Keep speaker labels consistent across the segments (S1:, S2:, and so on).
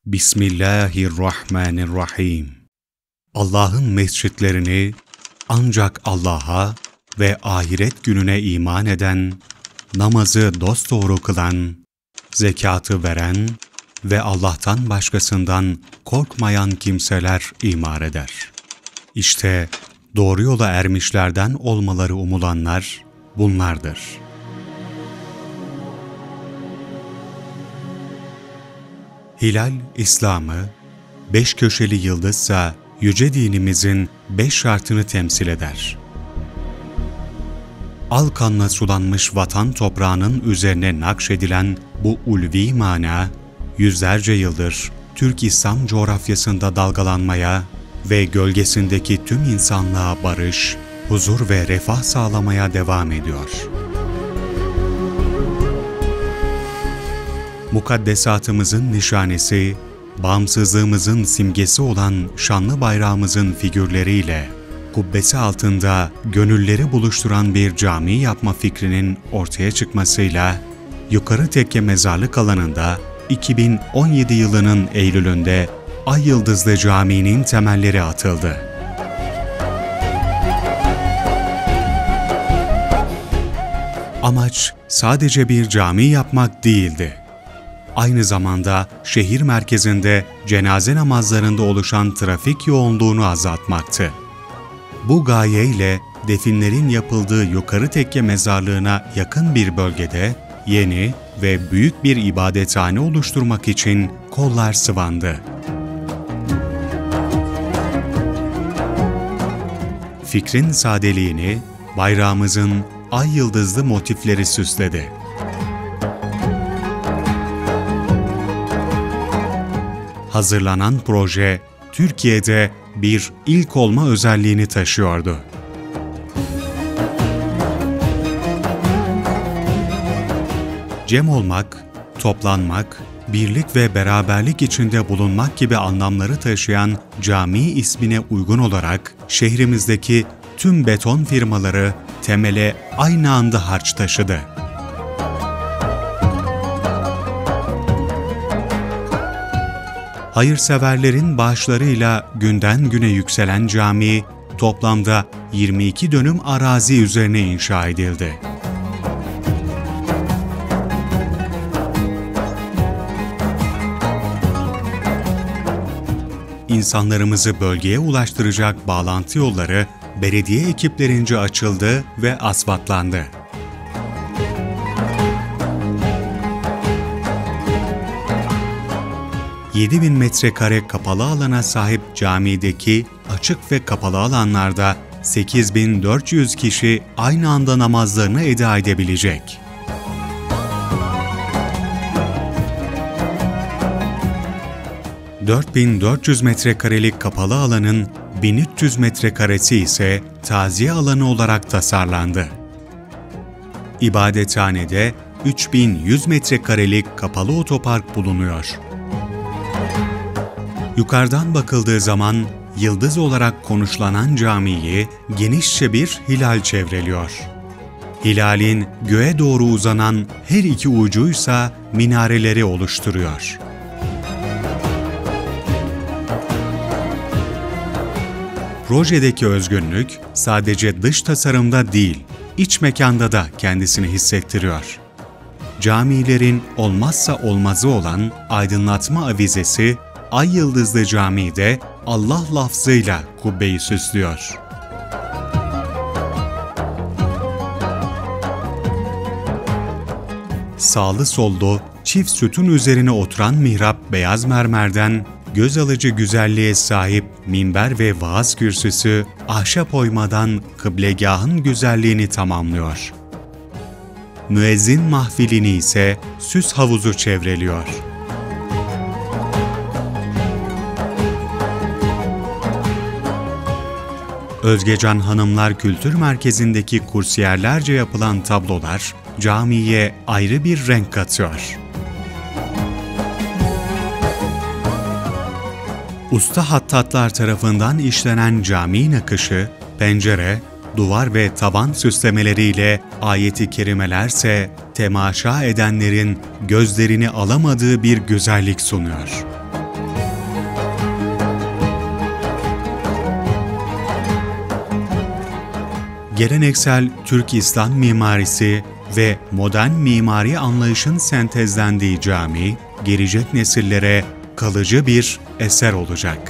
S1: Bismillahirrahmanirrahim. Allah'ın mescitlerini ancak Allah'a ve ahiret gününe iman eden, namazı dosdoğru kılan, zekatı veren ve Allah'tan başkasından korkmayan kimseler imar eder. İşte doğru yola ermişlerden olmaları umulanlar bunlardır. Hilal, İslam'ı, 5 köşeli yıldızsa yüce dinimizin 5 şartını temsil eder. Al kanla sulanmış vatan toprağının üzerine nakşedilen bu ulvi mana, yüzlerce yıldır Türk İslam coğrafyasında dalgalanmaya ve gölgesindeki tüm insanlığa barış, huzur ve refah sağlamaya devam ediyor. Mukaddesatımızın nişanesi, bağımsızlığımızın simgesi olan şanlı bayrağımızın figürleriyle, kubbesi altında gönülleri buluşturan bir cami yapma fikrinin ortaya çıkmasıyla, Yukarı Tekke Mezarlık alanında 2017 yılının Eylül'ünde Ay Yıldızlı Camii'nin temelleri atıldı. Amaç sadece bir cami yapmak değildi. Aynı zamanda şehir merkezinde cenaze namazlarında oluşan trafik yoğunluğunu azaltmaktı. Bu gayeyle definlerin yapıldığı Yukarı Tekke Mezarlığı'na yakın bir bölgede yeni ve büyük bir ibadethane oluşturmak için kollar sıvandı. Fikrin sadeliğini bayrağımızın ay yıldızlı motifleri süsledi. Hazırlanan proje, Türkiye'de bir ilk olma özelliğini taşıyordu. Cem olmak, toplanmak, birlik ve beraberlik içinde bulunmak gibi anlamları taşıyan cami ismine uygun olarak şehrimizdeki tüm beton firmaları temele aynı anda harç taşıdı. Hayırseverlerin bağışlarıyla günden güne yükselen cami, toplamda 22 dönüm arazi üzerine inşa edildi. İnsanlarımızı bölgeye ulaştıracak bağlantı yolları belediye ekiplerince açıldı ve asfaltlandı. ...7.000 metrekare kapalı alana sahip camideki açık ve kapalı alanlarda 8.400 kişi aynı anda namazlarını eda edebilecek. ...4.400 metrekarelik kapalı alanın 1.300 metrekaresi ise taziye alanı olarak tasarlandı. İbadethanede 3.100 metrekarelik kapalı otopark bulunuyor. Yukarıdan bakıldığı zaman yıldız olarak konuşlanan camiyi genişçe bir hilal çevreliyor. Hilalin göğe doğru uzanan her iki ucuysa minareleri oluşturuyor. Projedeki özgünlük sadece dış tasarımda değil, iç mekanda da kendisini hissettiriyor. Camilerin olmazsa olmazı olan aydınlatma avizesi, Ay Yıldızlı Camii'de Allah lafzıyla kubbeyi süslüyor. Sağlı sollu, çift sütun üzerine oturan mihrap beyaz mermerden, göz alıcı güzelliğe sahip minber ve vaaz kürsüsü, ahşap oymadan kıblegahın güzelliğini tamamlıyor. Müezzin mahfilini ise süs havuzu çevreliyor. Özgecan Hanımlar Kültür Merkezi'ndeki kursiyerlerce yapılan tablolar, camiye ayrı bir renk katıyor. Usta hattatlar tarafından işlenen cami nakışı, pencere, duvar ve tavan süslemeleriyle ayet-i kerimelerse temaşa edenlerin gözlerini alamadığı bir güzellik sunuyor. geleneksel Türk İslam mimarisi ve modern mimari anlayışın sentezlendiği cami, gelecek nesillere kalıcı bir eser olacak.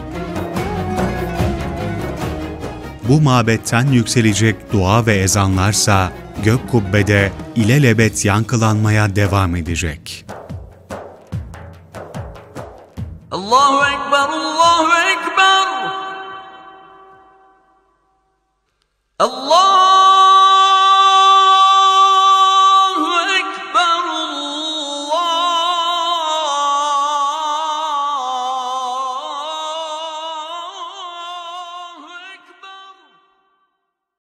S1: Bu mabetten yükselecek dua ve ezanlarsa gök kubbede ilelebet yankılanmaya devam edecek.
S2: Allahu Ekber, Allahu Ekber. Allah